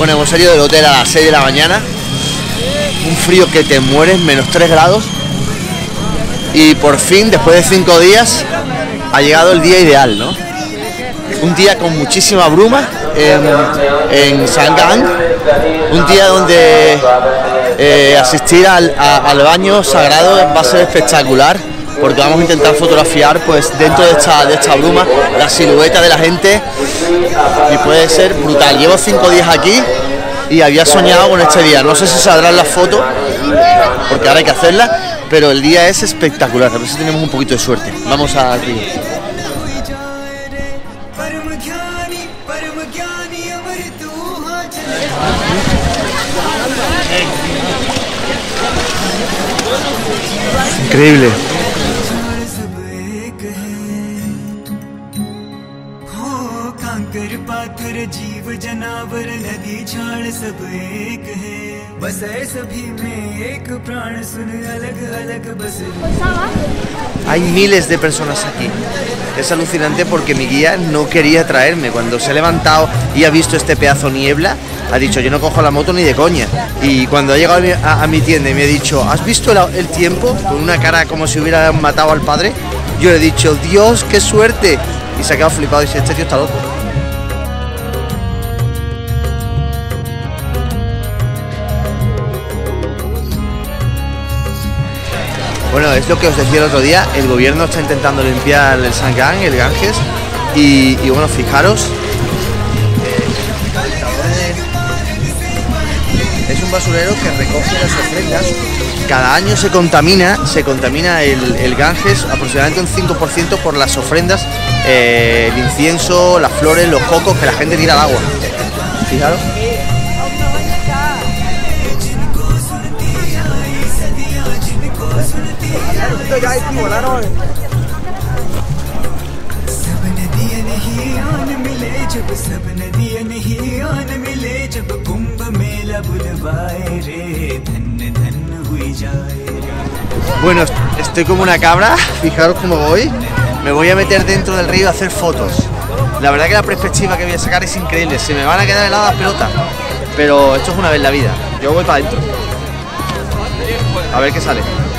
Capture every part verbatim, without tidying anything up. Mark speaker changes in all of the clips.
Speaker 1: Bueno, hemos salido del hotel a las seis de la mañana. Un frío que te mueres, menos tres grados. Y por fin, después de cinco días, ha llegado el día ideal, ¿no? Un día con muchísima bruma en, en Sanggang. Un día donde eh, asistir al, a, al baño sagrado va a ser espectacular, porque vamos a intentar fotografiar pues dentro de esta, de esta bruma la silueta de la gente y puede ser brutal. Llevo cinco días aquí y había soñado con este día. No sé si saldrán las fotos, porque ahora hay que hacerlas, pero el día es espectacular. A ver si tenemos un poquito de suerte. Vamos a Río. Increíble. Hay miles de personas aquí. Es alucinante porque mi guía no quería traerme. Cuando se ha levantado y ha visto este pedazo de niebla, ha dicho: yo no cojo la moto ni de coña. Y cuando ha llegado a mi, a, a mi tienda y me ha dicho: ¿has visto el, el tiempo? Con una cara como si hubiera matado al padre. Yo le he dicho: Dios, qué suerte. Y se ha quedado flipado y dice: este tío está loco. Bueno, es lo que os decía el otro día. El gobierno está intentando limpiar el Sanggang, el Ganges. Y, y bueno, fijaros. Es un basurero que recoge las ofrendas. Cada año se contamina, se contamina el, el Ganges aproximadamente un cinco por ciento por las ofrendas, eh, el incienso, las flores, los cocos que la gente tira al agua. Fijaros. Bueno, estoy como una cabra, fijaros cómo voy. Me voy a meter dentro del río a hacer fotos. La verdad que la perspectiva que voy a sacar es increíble. Se me van a quedar heladas pelotas, pero esto es una vez en la vida. Yo voy para adentro. A ver qué sale.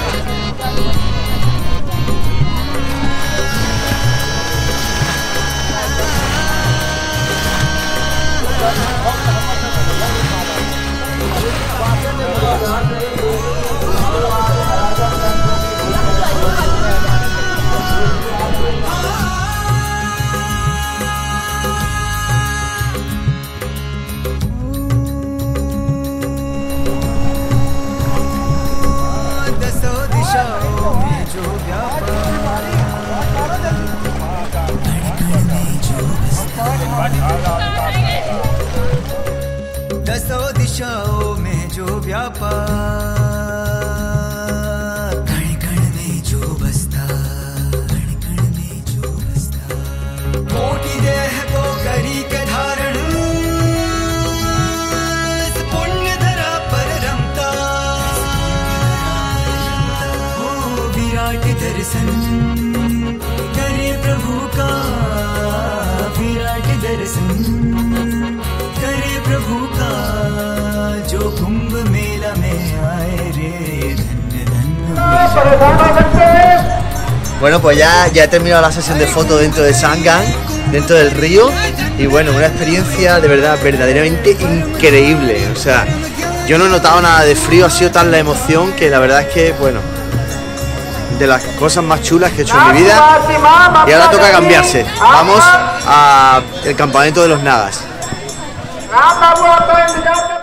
Speaker 2: दसों दिशाओं में जो व्यापार, कण कण में जो बसता, कण कण में जो बसता, कोटि देह को करी के धारण, पुण्य धरा पर रमता, हो विराट दर्शन करे प्रभु का, विराट दर्शन करे प्रभु का, जो कुंभ मेला में आए रे, धन्य धन्य।
Speaker 1: Bueno, pues ya, ya he terminado la sesión de fotos dentro de Sanggang, dentro del río, y bueno, una experiencia de verdad verdaderamente increíble. O sea, yo no he notado nada de frío, ha sido tan la emoción que la verdad es que, bueno, de las cosas más chulas que he hecho en mi vida. Y ahora toca cambiarse. Vamos al campamento de los Nagas.